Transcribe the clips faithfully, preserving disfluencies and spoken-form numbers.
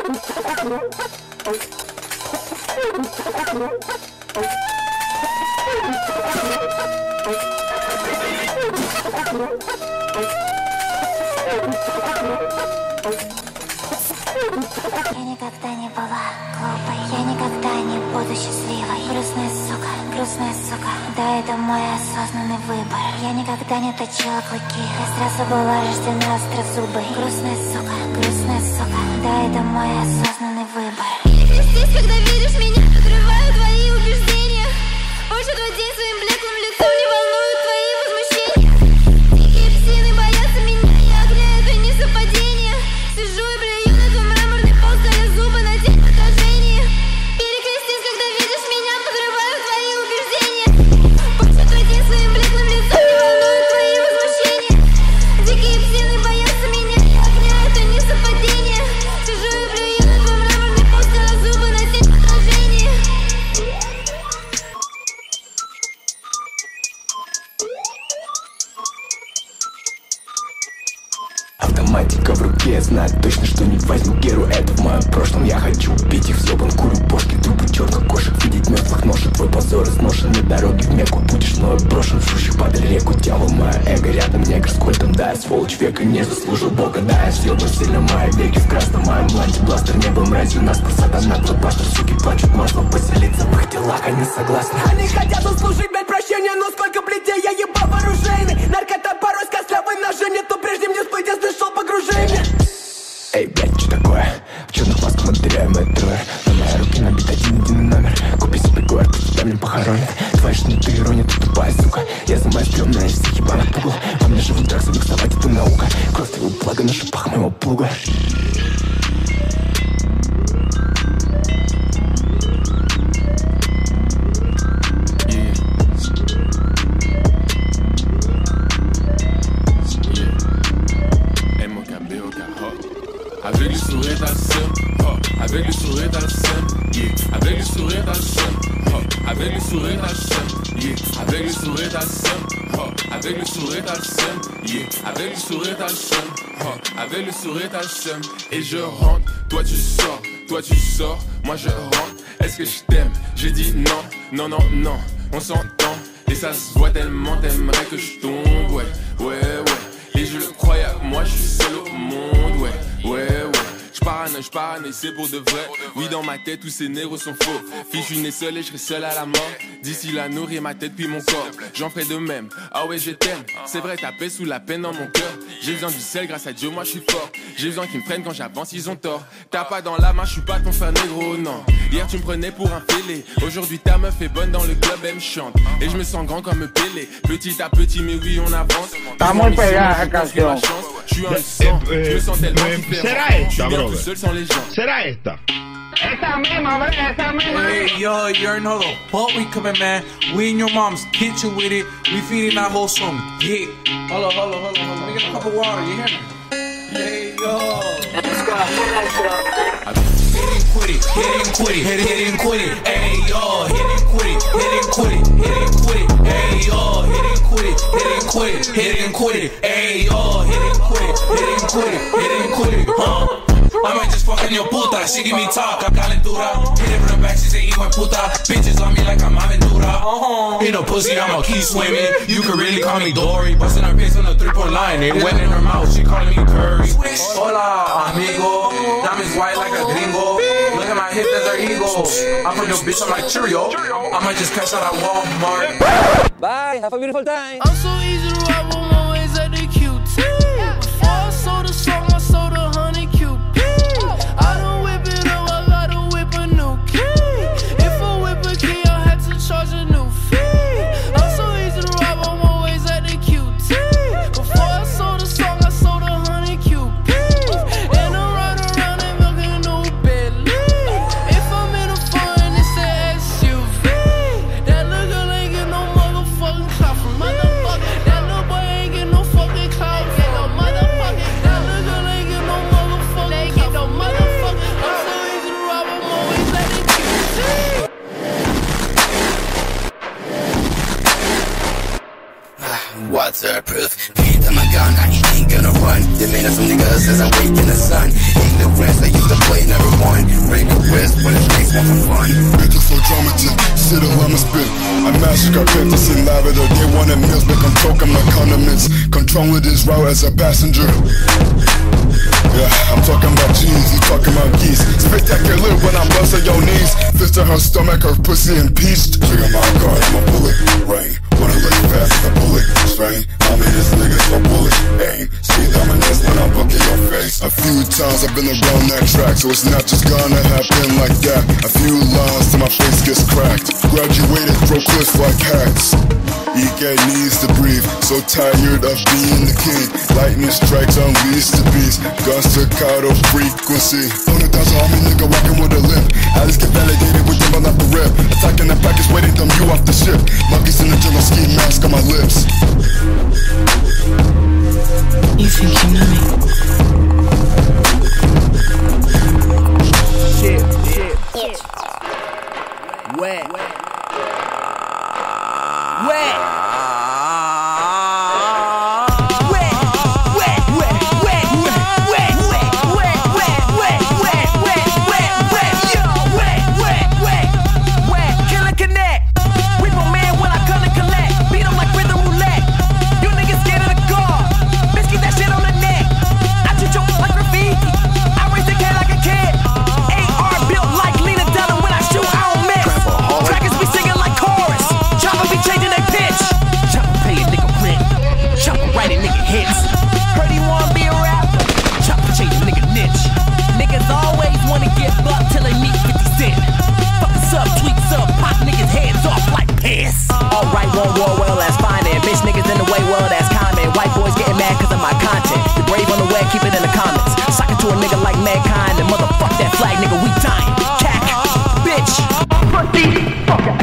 никогда не была глупой, я никогда не буду счастливой. Грустная сука, грустная сука, да, это мой осознанный выбор. Я никогда не точила клыки, я сразу была рождена острозубой. Грустная сука, грустная сука, да, это мой осознанный выбор. Здесь, когда видишь меня, подрываю твои убеждения. Больше твой день своим блеклым лицом не волнуют твои возмущения. Дикие псины боятся меня, я огня, это не совпадение. Сижу и блюю на твой мраморный пол, ставя зубы на тень отражения. Перекрестись, когда видишь меня, подрываю твои убеждения. Больше твой день своим блеклым лицом не волнуют твои возмущения. Дикие псины боятся меня, я огня, это не совпадение. Сижу и блюю на твой мраморный пол, ставя зубы на тень отражения. Автоматика в руке, я знаю точно, что не возьму геру. Это в моем прошлом, я хочу убить их всё. Вон курю бошки, трупы черных кошек, видеть мертвых ношек. Твой позор изношен на дороге в Мекку. Будешь мною брошен в шущую под реку. Дьявол, мое эго, рядом негр с кольтом. Да, я сволочь века, не заслужил бога. Да, я съебан сильно мои веки в красном моем бланте. Бластер не был мразью, нас сатана, твой пастор. Суки плачут, можно поселиться в их телах, они согласны. Они хотят услужить, блять, прощения, но сколько плетей я ебал вооружейный. Наркота порой с костлявой ножи, нет, то прежде мне всплыть, я слышал погружение. Эй, блядь, что такое? В черных масках мы теряем этот трое. На мои руки набит один-единый номер. Купи себе город, пусть тебя меня похоронят. Твои шниты ирония, ты тупая, сука. Я самая стрёмная из всех ебаных пугал. Во мне живут драк, замиксовать это наука. Кровь твоего блага на шипах моего плуга. Avec le sourire dans le seum, oh, avec le sourire dans le seum, yeah. Avec le sourire dans le seum, oh, avec le sourire dans le seum, yeah. Avec le sourire dans le seum, oh, avec le sourire dans le seum, yeah. Avec le sourire dans le seum, oh, avec le sourire dans le seum. Et je rentre, toi tu sors, toi tu sors, moi je rentre. Est-ce que je t'aime? J'ai dit non, non, non, non. On s'entend, et ça se voit tellement, t'aimerais que je tombe, ouais, ouais, ouais. Et je le croyais, moi je suis seul au monde, ouais. Ouais, ouais, j'parane, j'parane et c'est pour de vrai. Oui, dans ma tête, tous ces négros sont faux. Fille, je suis né seul et je serai seul à la mort. D'ici là, nourrir ma tête puis mon corps. J'en ferai de même. Ah ouais, je t'aime. C'est vrai, ta paix sous la peine dans mon cœur. J'ai besoin du sel, grâce à Dieu, moi je suis fort. J'ai besoin qu'ils me prennent quand j'avance, ils ont tort. T'as pas dans la main, je suis pas ton frère négro, non. Hier, tu me prenais pour un fêlé. Aujourd'hui, ta meuf est bonne dans le club, elle me chante. Et je me sens grand comme Pelé. Petit à petit, mais oui, on avance. Está muy pegada la canción. Je suis un sang, je me sens tellement différent. Esta, brother. Seul sans les gens. ¿Será esta? Esa misma, bre, esa misma. Hey, yo, you already know the fuck we coming, man. We in your mom's kitchen with it. We feeding that whole some dick. Hold on, hold on, hold on, hold on. Let me get a cup of water, you hear me? Hey, yo. Let's go. Hit and quit it, hit and quit it, hit it, hit and quit it. Hey, yo, hit and quit it, hit and quit it, hit and quit it. Hey, yo, hit and quit it, hit and quit it, hit and quit it. Hey, yo, hit and quit it, hit and quit it, hit and quit it. Huh? I might just fuck in your puta, she give me talk, I'm calentura. Hit it from the back, she say, hijo de puta. Bitches on me like I'm Aventura. Uh-huh. Hit a pussy, I'ma keep swimming. You can really call me Dory. Busting her face on the three-point line, it wet in her mouth, she calling me Curry. Hola, amigo. Diamonds white like a gringo. Look at my hip, that's her ego. I'm from your bitch, I'm like Cheerio. I might just cash out at Walmart. Bye, have a beautiful time. I'm so easy to rob with my ways at the Q T. Before I sold the song, I sold a hundred Q P. I don't whip it up, I gotta whip a new key. If I whip a key, I had to charge a new fee. I'm so easy to rob on my ways at the Q T. Before I sold the song, I sold a hundred Q Ps. And I'm riding around and milking a new Bentley. If I'm in a foreign, it's an S U V. That little girl ain't get no motherfucking clout from motherfucker. That little boy ain't get no fucking clout from no motherfucker. That little girl ain't get no motherfucking clout from motherfucker. I'm so easy to rob, I'm always at the Q T. Waterproof, paint on my gun, I ain't gonna run. The man from niggas says I'm waking the sun. Ignorance, I used to play, never won. Skirt fantasy lavender. They wanted meals, make them choke on my condiments. Controlling this route as a passenger. Yeah, I'm talking about cheese, you talking about geese. Spectacular when I'm busting your knees. Fist in her stomach, her pussy impeached. Trigger my guard, I'm a bullet rain. Wanna look fast, the bullet strain. I mean this nigga's so bullet aim. See dominance when I book in your face. A few times I've been around that track, so it's not just gonna happen like that. A few lines till my face gets cracked. Graduated, throw cliffs like hats. E K needs to breathe, so tired of being the king. Lightning strikes, unleash the beast. Gun staccato frequency. On the thousand army nigga walking with a limp. Alice get validated with them off the rip. Attacking the package, waiting them you off the ship. Monkeys in the jungle, ski mask on my lips. You think you know me? Shit, shit, shit. Wet. Wet. Wet. Alright, one war, well, that's fine. And bitch niggas in the way, well, that's common. White boys getting mad cause of my content. The brave on the way, keep it in the comments. Sock it to a nigga like mankind. And motherfuck that flag, nigga, we dying. Cack, bitch, fuck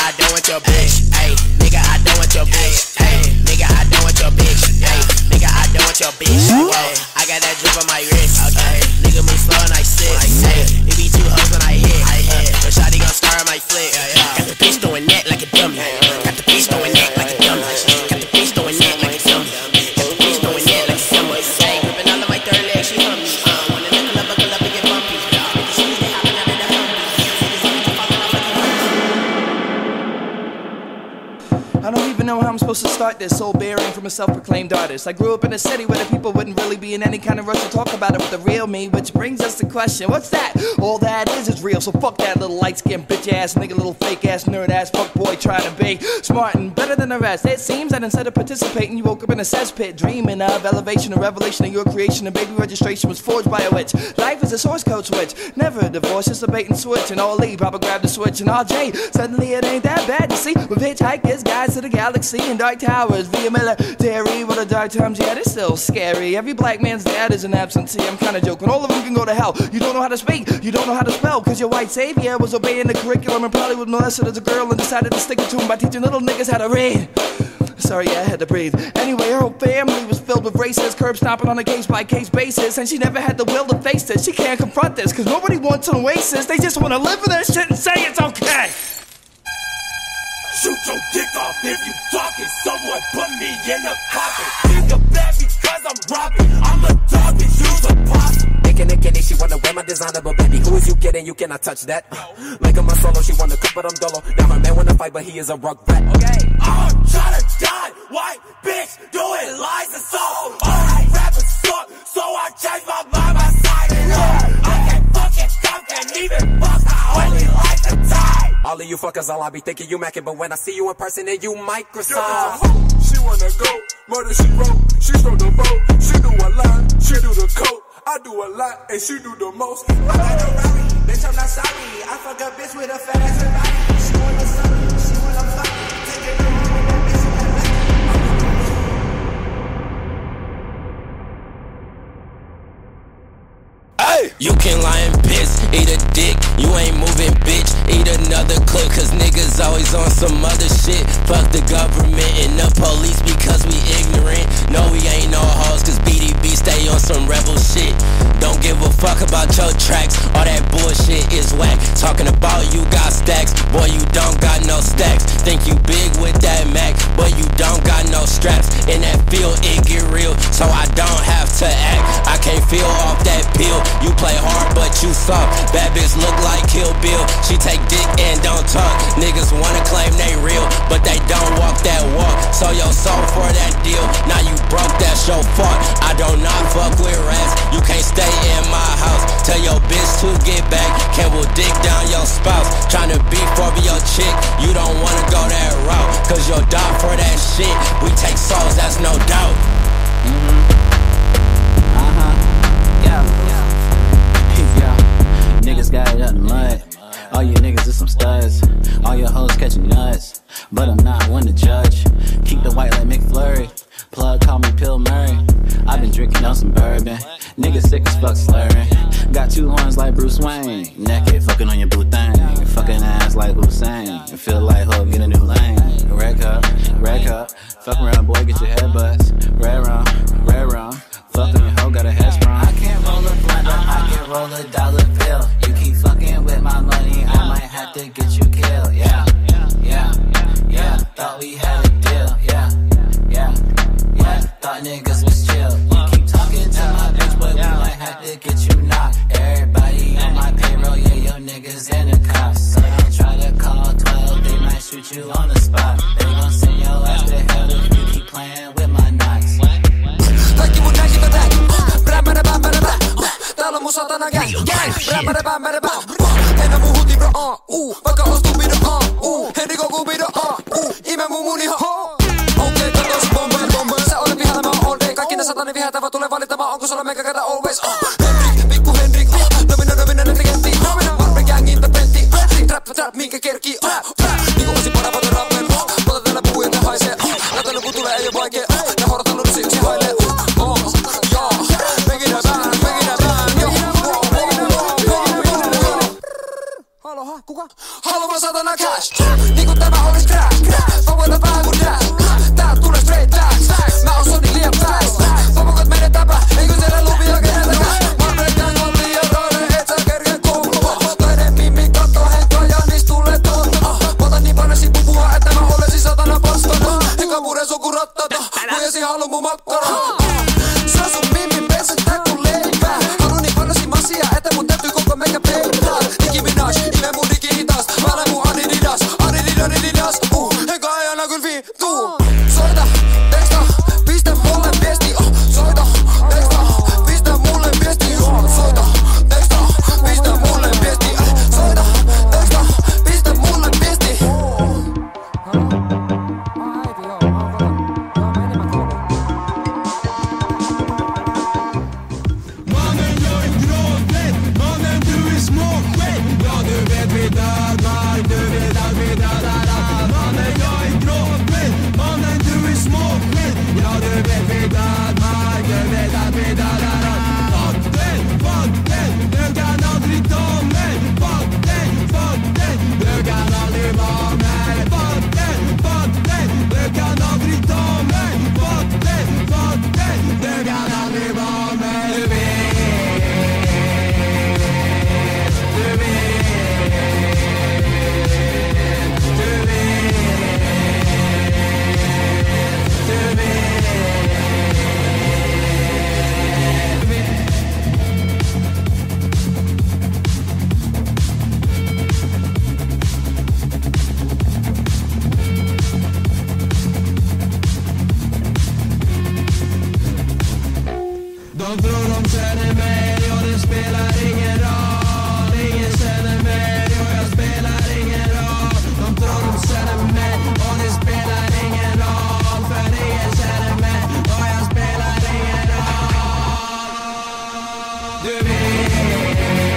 I don't want your bitch. Ayy, nigga, I don't want your bitch. Ayy, nigga, I don't want your bitch. Ayy, nigga, I don't want your bitch. Whoa, I got that drip on my wrist. Okay, nigga move slow and I sit. Ayy, it be two hoes when I hit. I hit, but shawty gon' scar on my flick. Got the bitch throwing neck like a dummy. Got the bitch throwing neck like a dummy. Got the bitch throwing neck like a dummy. Got the bitch throwing neck like a dummy. Ayy, gripping all of my third leg, she hum me. Uh, wanna knuckle up, buckle up and get bumpy. I don't even know how I'm supposed to start this, soul bearing from a self-proclaimed artist. I grew up in a city where the people wouldn't really be in any kind of rush to talk about it with the real me, which brings us to question, what's that? All that is is real, so fuck that little light-skinned bitch-ass nigga, little fake-ass nerd-ass fuckboy trying to be smart and better than the rest. It seems that instead of participating, you woke up in a cesspit, dreaming of elevation and revelation of your creation, and baby registration was forged by a witch. Life is a source code switch, never a divorce, just a bait and switch, and all Lee, Papa grabbed the switch, and R J, suddenly it ain't that bad, you see, with hitchhikers, guys to the galaxy and dark towers via military. What a dark times, yeah, it's still scary. Every black man's dad is an absentee. I'm kinda joking, all of them can go to hell. You don't know how to speak, you don't know how to spell, cause your white savior was obeying the curriculum and probably was molested as a girl and decided to stick it to him by teaching little niggas how to read. Sorry, yeah, I had to breathe. Anyway, her whole family was filled with racists, curb stomping on a case-by-case basis, and she never had the will to face this. She can't confront this, cause nobody wants an oasis. They just wanna live in that shit and say it's okay. Shoot your dick off if you talking. Someone put me in a coffin. Think of that because I'm robbing. I'm a dog, bitch, you's a possum. Thinking and kidding, she wanna wear my designer, but baby, who is you kidding? You cannot touch that. Like I'm a solo, she wanna cook, but I'm dolo. Now my man wanna fight, but he is a rock rat. Okay, I'm trying to die. White bitch doing lies and soul. All these rappers suck, so I changed my mind, my side and up. I can't fucking stop, can't even fuck. I only like the time. All of you fuckers, all I be thinking you macking, but when I see you in person, then you Microsoft. Yeah, she wanna go, murder she wrote, she stole the boat, she do a lot, she do the coat, I do a lot, and she do the most. I got no rally, bitch, I'm not sorry, I fuck a bitch with a fat ass and body, she wanna suck me, she wanna fuck me, take it home with that bitch in that back. Hey! You can lie and piss, eat a dick, you ain't moving, bitch. Eat another clip, cause niggas always on some other shit. Fuck the government and the police because we ignorant. No, we ain't no hoes, cause B D B stay on some rebel shit. Don't give a fuck about your tracks, all that bullshit is whack. Talking about you got stacks, boy you don't got no stacks. Think you big with that Mac, but you don't got no straps. In that field it get real, so I don't have to act. I can't feel off that pill, you play hard but you soft. Bad bitch look like Kill Bill, she take dick and don't talk. Niggas wanna claim they real, but they don't walk that walk. So yo sold for that deal, now you broke, that's your fault. I don't not fuck with rats, you can't stay in my house. Tell your bitch to get back, Ken will dig down your spouse. Tryna beef over your chick, you don't wanna go that route, cause you'll die for that shit. We take souls, that's no doubt. Mm-hmm. Uh-huh. Yeah. Yeah. Niggas got it out the mud. All you niggas is some studs. All your hoes catching nuts, but I'm not one to judge. Keep the white like McFlurry. Plug, call me Pill Murray. I've been drinking on some bourbon. Niggas sick as fuck slurring. Got two horns like Bruce Wayne. Naked, fucking on your boo thing. Fucking ass like Hussein. Feel like ho, get a new lane. Red cup, red cup. Fuck around, boy, get your head bust. Red rum, red rum. Fuck on your hoe, got a head sprung. I can't roll a blunt, but I can roll a dollar bill. You keep fucking with my money, I might have to get you killed. Yeah, yeah, yeah. Thought we had a deal. Yeah, yeah, yeah. Thought niggas was chill. You keep talking to my bitch, but we might have to get you knocked. Everybody on my payroll, yeah, your niggas in the cops. So don't try to call twelve, they might shoot you on the spot. They gon' send your ass to hell if you keep playing with my knots. Kaikki mun näkivä tää, brämmädä bämmädä bä. Täällä on mun satana gang, gang, brämmädä bämmädä bä. Mennä mun huti bro, uh, uh, vaikka on stupido, uh, uh. Henriko kupido, uh, uh, ime mun mun ihan, uh. Okei, okay, katos bomber, bomber. Sä olet pihalla, mä oon all day. Kaikki ne satani vihätävät tulee valittamaan, onko sulla meikä käydä always, uh. Henrik, pikku Henrik, uh. Domino, domino, netrikentti, domino. Marve gang in the pentti, trap, trap, minkä kerkii, uh, uh. Niinku osin parapata rapper, uh. Pota täällä puu ja te haisee, uh. Lätänyt kun tulee ei oo vaikee, uh. Ne horotellut siksi hailee, uh. Oh, joo, mekin nää bään, mekin nää bään, joo. Halo, ha, kuka? Haluan satana cash, niinku tämä kyllä viittuu. Soita, teksta, pistä mulle viesti. Oh, soita, teksta, pistä mulle viesti. Oh, soita, teksta, pistä mulle viesti. Eh, soita, teksta, pistä mulle viesti. Mannen, jag är gråträdd. Mannen, du är småsked. Ja, du vet vi dödar. Du vet att vi dödar. Mannen, jag är gråträdd. Mannen, du är småsked. Ja, du vet vi dödar. Du vet att vi dödar. Fuck den, fuck den. Du kan aldrig ta mig. Fuck den, fuck den. Du kan aldrig vara mig. Fuck den, fuck den. Du kan aldrig ta mig. Fuck den, fuck den. Du kan aldrig vara mig. Du vet. De tror de känner mig och det spelar ingen roll. Ingen känner mig och jag spelar ingen roll. De tror de känner mig och det spelar ingen roll. För ingen känner mig och jag spelar ingen roll. Du vet,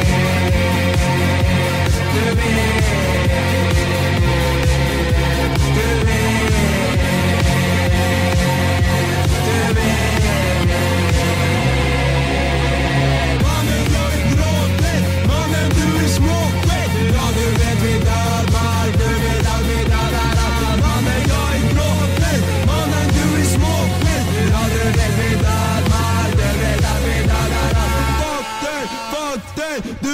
du vet, du vet, du vet. Ja, du vet vi dödar, du vet att vi dödar. Mannen, jag är gråträdd. Mannen, du är småsked. Ja, du vet vi dödar, du vet att vi dödar. Fuck dig, fuck dig.